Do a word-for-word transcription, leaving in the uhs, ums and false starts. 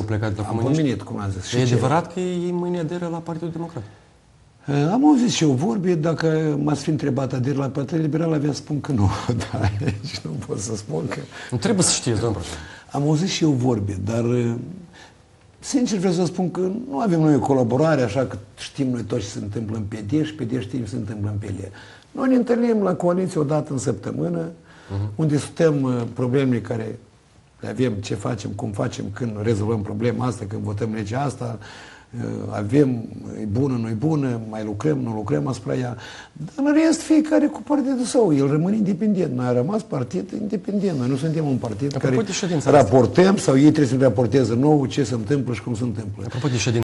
plecat de la Am pomenit, cum am zis. E adevărat că ei mâine aderă la Partidul Democrat? Am auzit și eu vorbe, dacă m-ați fi întrebat ader la Partidul Liberal, avea să spun că nu. Da, deci nu pot să spun că... Nu trebuie să știți, domnul profesor. Am auzit și eu vorbe, dar sincer vreau să spun că nu avem noi o colaborare, așa că știm noi tot ce se întâmplă în P D și P D știm ce se întâmplă în P L. Noi ne întâlnim la coaliție o dată în săptămână, uh-huh. unde discutăm problemele care le avem, ce facem, cum facem, când rezolvăm problema asta, când votăm legea asta, avem, e bună, nu e bună, mai lucrăm, nu lucrăm asupra ea. Dar în rest, fiecare cu partidul său. El rămâne independent. Noi am rămas partid independent. Noi nu suntem un partid Apropo care raportăm sau ei trebuie să ne raporteze nou ce se întâmplă și cum se întâmplă. Apropo de ședința